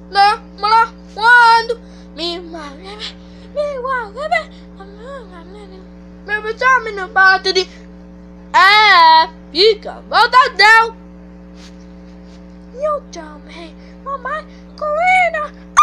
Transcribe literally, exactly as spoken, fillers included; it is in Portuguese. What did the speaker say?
lá, lá, quando me me me uau, me me chama no bate de é, fica, volta não. Eu também, mamãe, correndo.